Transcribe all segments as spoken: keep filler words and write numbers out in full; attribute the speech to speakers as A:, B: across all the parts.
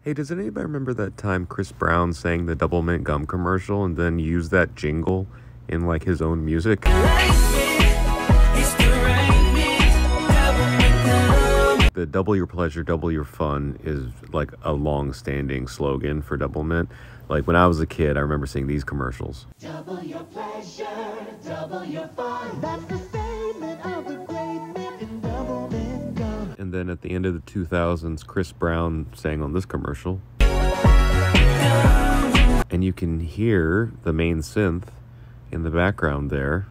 A: Hey, does anybody remember that time Chris Brown sang the Doublemint Gum commercial and then used that jingle in like his own music? The double your pleasure, double your fun is like a long-standing slogan for Doublemint. Like when I was a kid, I remember seeing these commercials.
B: Double your pleasure, double your fun. That's the statement of the great mint in Doublemint Gum.
A: And then at the end of the two thousands, Chris Brown sang on this commercial. And you can hear the main synth in the background there.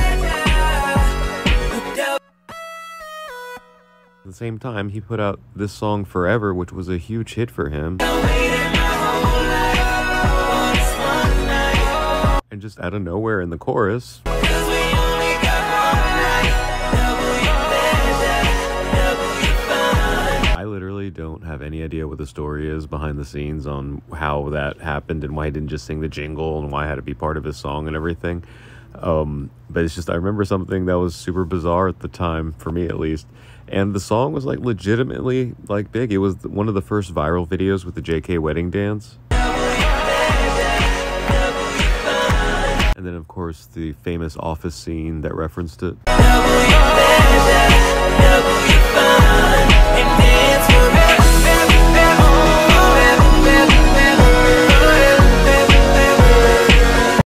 A: At the same time, he put out this song Forever, which was a huge hit for him. And just out of nowhere in the chorus, I literally don't have any idea what the story is behind the scenes on how that happened and why he didn't just sing the jingle and why I had to be part of his song and everything. Um, but it's just, I remember something that was super bizarre at the time, for me at least. And the song was like legitimately like big. It was one of the first viral videos with the J K wedding dance. And then of course the famous Office scene that referenced it.